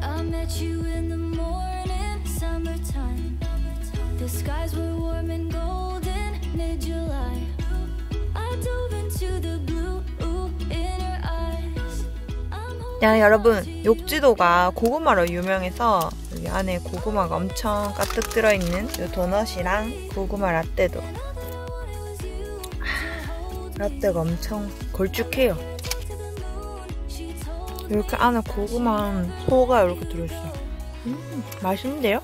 I met you in the morning, summertime. The skies were warm and golden, mid-July. I dove into the blue in your eyes. 야, 여러분, 욕지도가 고구마로 유명해서 여기 안에 고구마가 엄청 가득 들어있는 이 도넛이랑 고구마 라떼도 라떼가 엄청 걸쭉해요. 이렇게 안에 고구마 소가 이렇게 들어있어요. 맛있는데요?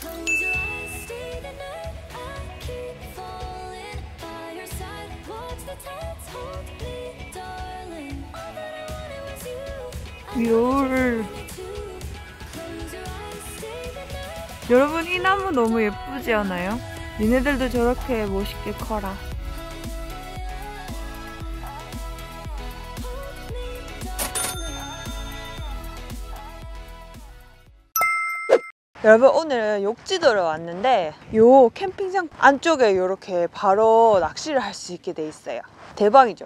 열. 여러분, 이 나무 너무 예쁘지 않아요? 니네들도 저렇게 멋있게 커라. 여러분, 오늘 욕지도를 왔는데 요 캠핑장 안쪽에 이렇게 바로 낚시를 할 수 있게 돼 있어요. 대박이죠?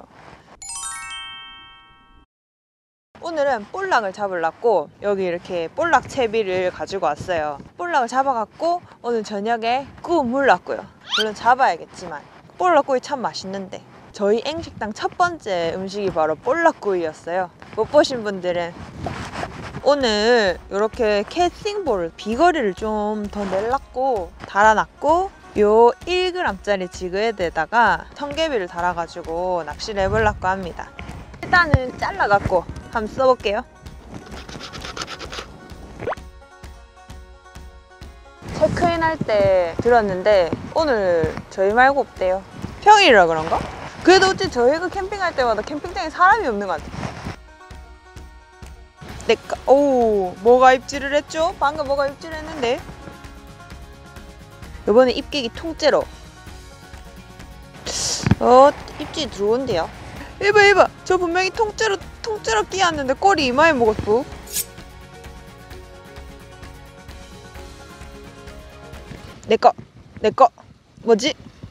오늘은 볼락을 잡으려고 여기 이렇게 볼락 채비를 가지고 왔어요. 볼락을 잡아갖고 오늘 저녁에 구워 먹으려고요. 물론 잡아야겠지만 볼락구이 참 맛있는데 저희 앵식당 첫 번째 음식이 바로 볼락구이였어요. 못 보신 분들은 오늘 이렇게 캐스팅볼 비거리를 좀 더 내려고 달아놨고 요 1g짜리 지그헤드에다가 청개비를 달아가지고 낚시를 해보려고 합니다. 일단은 잘라갖고 한번 써볼게요. 체크인할 때 들었는데 오늘 저희 말고 없대요. 평일이라 그런가? 그래도 어째 저희가 캠핑할 때마다 캠핑장에 사람이 없는 것 같아요. 오, 뭐가 입질을 했죠? 방금 뭐가 입질을 했는데? 이번에 입객이 통째로. 입질이 들어온대요. 이봐, 저 분명히 통째로 끼었는데 꼬리 이마에 먹었어. 내꺼 뭐지?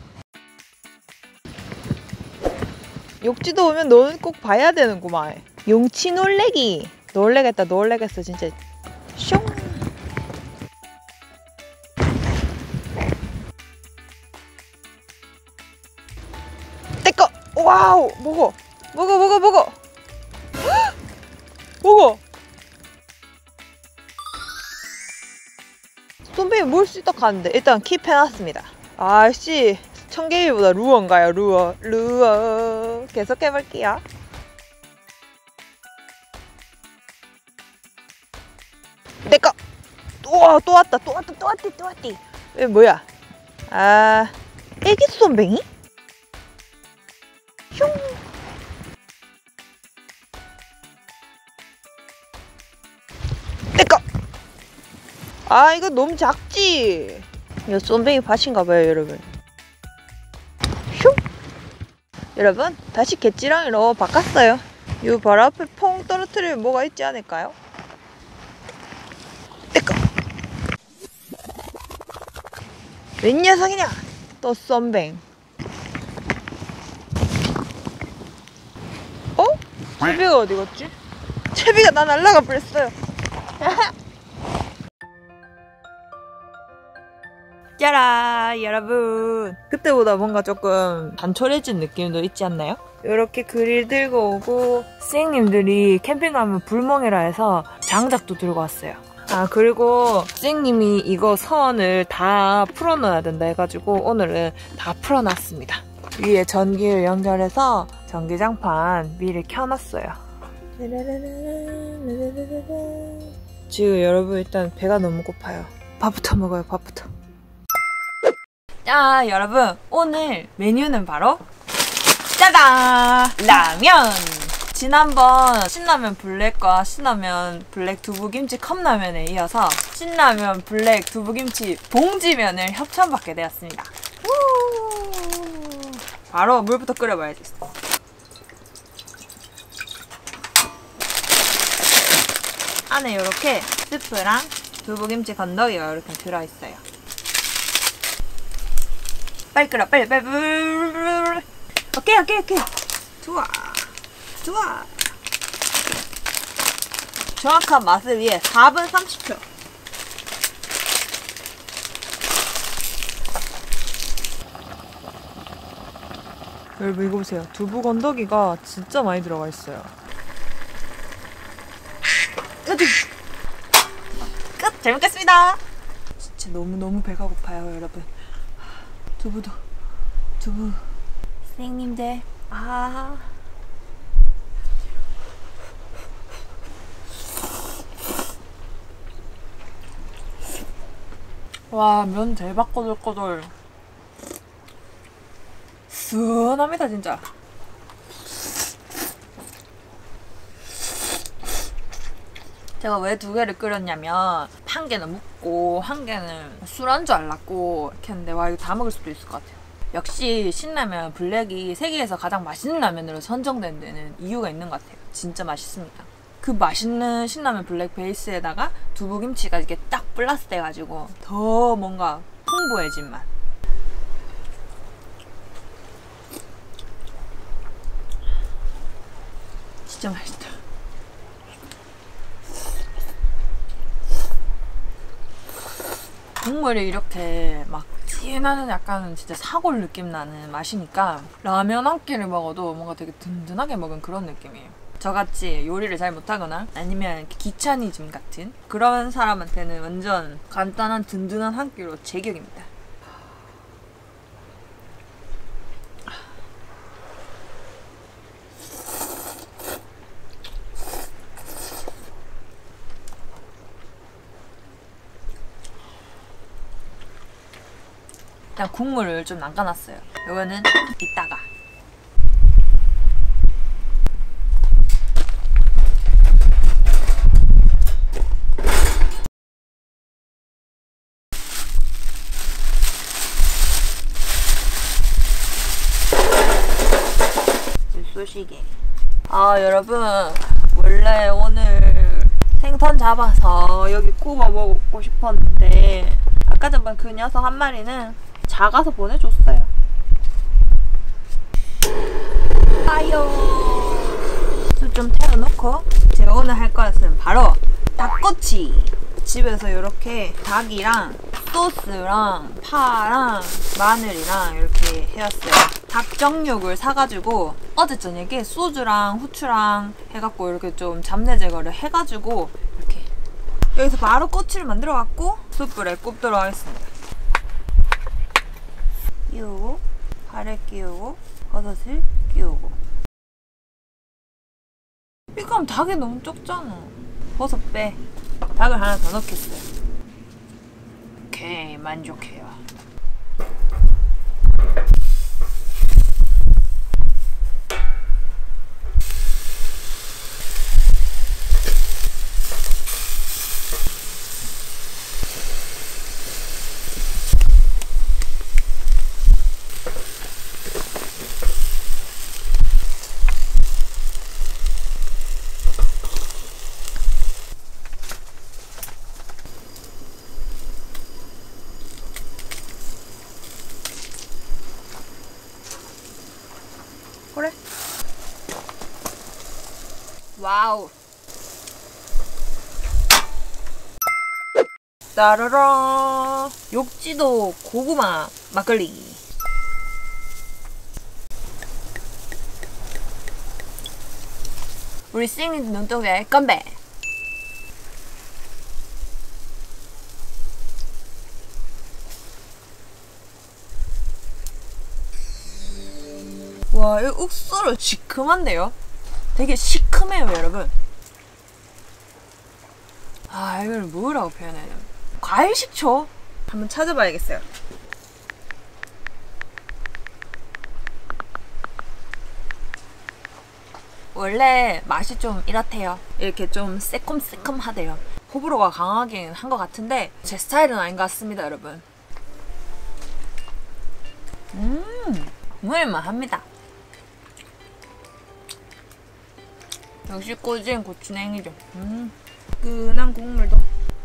욕지도 오면 너는 꼭 봐야 되는구만. 용치 놀래기. 놀래겠어 진짜. 슝. 내꺼. 와우, 먹어. 손배이 뭘 수 있다 가는데 일단 킵해놨습니다. 아씨, 청개비보다 루어인가요? 루어. 계속 해볼게요. 내꺼. 우와, 또 왔다. 왜 뭐야? 아, 애기 손뱅이? 흉. 내꺼. 아, 이거 너무 작지? 이거 쏨뱅이 밭인가봐요, 여러분. 흉. 여러분, 다시 갯지렁이로 바꿨어요. 이 바로 앞에 퐁 떨어뜨리면 뭐가 있지 않을까요? 내꺼. 웬 녀석이냐? 또 쏨뱅. 채비가 어디 갔지? 채비가 나 날라가 버렸어요. 짜라, 여러분, 그때보다 뭔가 조금 단촐해진 느낌도 있지 않나요? 이렇게 그릴 들고 오고 쌩님들이 캠핑 가면 불멍이라 해서 장작도 들고 왔어요. 아, 그리고 쌩님이 이거 선을 다 풀어놔야 된다 해가지고 오늘은 다 풀어놨습니다. 위에 전기를 연결해서 전기장판 미리 켜놨어요. 지금 여러분, 일단 배가 너무 고파요. 밥부터 먹어요, 밥부터. 자, 여러분, 오늘 메뉴는 바로 짜잔! 라면! 지난번 신라면 블랙과 신라면 블랙 두부김치 컵라면에 이어서 신라면 블랙 두부김치 봉지면을 협찬받게 되었습니다. 바로 물부터 끓여봐야지. 안에 이렇게 스프랑 두부김치 건더기가 이렇게 들어있어요. 빨리 끓여, 빨리. 오케이. 좋아. 정확한 맛을 위해 4분 30초. 여러분 이거 보세요. 두부 건더기가 진짜 많이 들어가 있어요. 끝! 잘 먹겠습니다. 진짜 너무너무 배가 고파요 여러분. 두부 선생님들 와, 면 대박 꼬들꼬들. 시원합니다 진짜. 제가 왜 2개를 끓였냐면 한 개는 묵고 한 개는 술안주 하려고 이렇게 했는데 와 이거 다 먹을 수도 있을 것 같아요. 역시 신라면 블랙이 세계에서 가장 맛있는 라면으로 선정된 데는 이유가 있는 것 같아요. 진짜 맛있습니다. 그 맛있는 신라면 블랙 베이스에다가 두부김치가 이렇게 딱 플러스 돼가지고 더 뭔가 풍부해진 맛. 진짜 맛있다. 국물이 이렇게 막 진한 약간 진짜 사골 느낌 나는 맛이니까 라면 한 끼를 먹어도 뭔가 되게 든든하게 먹은 그런 느낌이에요. 저같이 요리를 잘 못하거나 아니면 귀차니즘 같은 그런 사람한테는 완전 간단한 든든한 한 끼로 제격입니다. 일단 국물을 좀 남겨놨어요. 이거는 이따가. 소시게. 여러분 원래 오늘 생선 잡아서 여기 구워 먹고 싶었는데 아까 전번 그 녀석 한 마리는 작아서 보내줬어요. 술 좀 태워놓고 제가 오늘 할 것은 바로 닭꼬치. 집에서 이렇게 닭이랑 소스랑 파랑 마늘이랑 이렇게 해왔어요. 닭정육을 사가지고 어제 저녁에 소주랑 후추랑 해갖고 이렇게 좀 잡내 제거를 해가지고 이렇게 여기서 바로 꼬치를 만들어갖고 숯불에 굽도록 하겠습니다. 끼우고 파를 끼우고 버섯을 끼우고. 이건 닭이 너무 적잖아. 버섯 빼. 닭을 하나 더 넣겠어요. 오케이, 만족해요. 그래. 와우. 따라라. 욕지도 고구마 막걸리. 우리 싱링 눈동자에 건배. 와, 이 옥수수 시큼한데요? 되게 시큼해요, 여러분. 이걸 뭐라고 표현해야 되나? 과일 식초? 한번 찾아봐야겠어요. 원래 맛이 좀 이렇대요. 이렇게 좀 새콤새콤하대요. 호불호가 강하긴 한 것 같은데 제 스타일은 아닌 것 같습니다, 여러분. 먹을만합니다. 역시 꼬진 고추냉이죠. 뜨끈한 국물도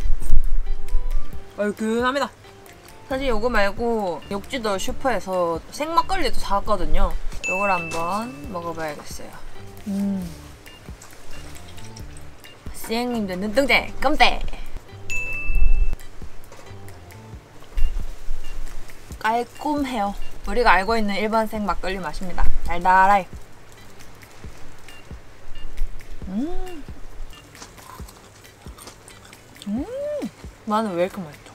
얼큰합니다. 사실 요거 말고 욕지도 슈퍼에서 생막걸리도 사왔거든요. 요걸 한번 먹어봐야겠어요. 선생님들 눈동자 껌대. 깔끔해요. 우리가 알고 있는 일반생 막걸리 맛입니다. 달달해. 마늘 왜 이렇게 맛있죠?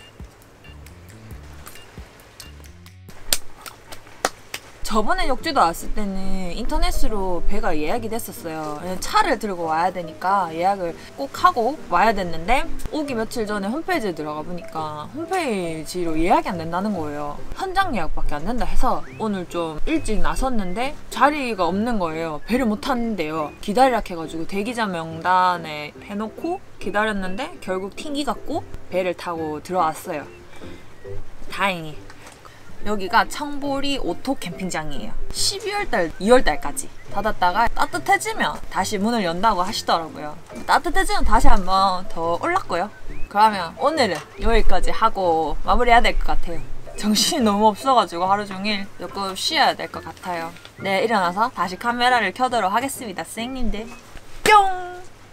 저번에 욕지도 왔을 때는 인터넷으로 배가 예약이 됐었어요. 차를 들고 와야 되니까 예약을 꼭 하고 와야 됐는데 오기 며칠 전에 홈페이지에 들어가 보니까 홈페이지로 예약이 안 된다는 거예요. 현장 예약밖에 안 된다 해서 오늘 좀 일찍 나섰는데 자리가 없는 거예요. 배를 못 탔는데요. 기다리라 해가지고 대기자 명단에 해놓고 기다렸는데 결국 튕기갖고 배를 타고 들어왔어요. 다행히. 여기가 청보리 오토 캠핑장이에요. 12월달, 2월달까지 닫았다가 따뜻해지면 다시 문을 연다고 하시더라고요. 따뜻해지면 다시 한번 더 올랐고요. 그러면 오늘은 여기까지 하고 마무리해야 될 것 같아요. 정신이 너무 없어가지고 하루 종일 조금 쉬어야 될 것 같아요. 네, 일어나서 다시 카메라를 켜도록 하겠습니다. 선생님들 뿅!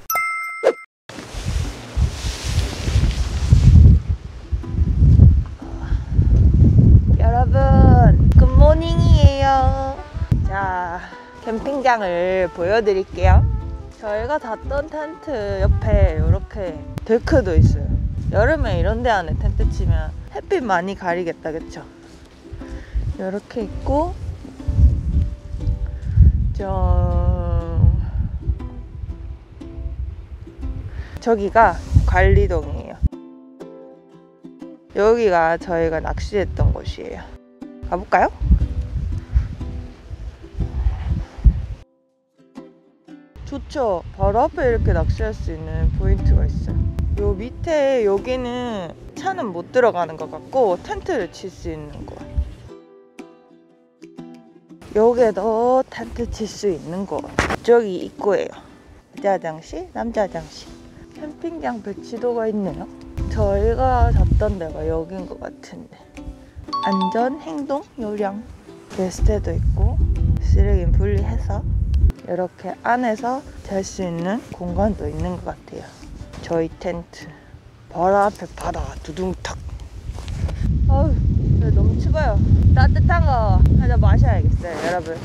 여러분 굿모닝이에요. 자, 캠핑장을 보여드릴게요. 저희가 잤던 텐트 옆에 이렇게 데크도 있어요. 여름에 이런 데 안에 텐트 치면 햇빛 많이 가리겠다, 그쵸? 이렇게 있고 저기가 관리동이에요. 여기가 저희가 낚시했던 곳이에요. 가볼까요? 좋죠? 바로 앞에 이렇게 낚시할 수 있는 포인트가 있어요. 요 밑에 여기는 차는 못 들어가는 것 같고 텐트를 칠 수 있는 곳. 여기도 텐트 칠 수 있는 곳. 저기 입구예요. 여자 화장실, 남자 화장실. 캠핑장 배치도가 있네요. 저희가 잤던 데가 여긴 것 같은데. 안전, 행동, 요령. 게스트도 있고 쓰레기는 분리해서 이렇게 안에서 잘 수 있는 공간도 있는 것 같아요. 저희 텐트 바로 앞에 바다 두둥탁. 어우, 너무 추워요. 따뜻한 거 하나 마셔야겠어요, 여러분.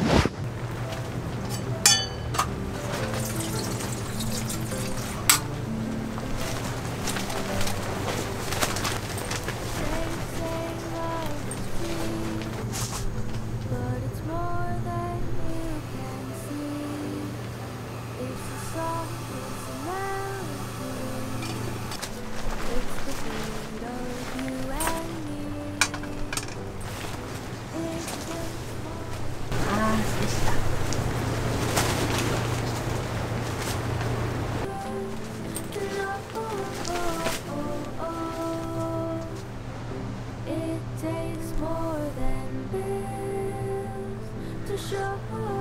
It takes more than this to show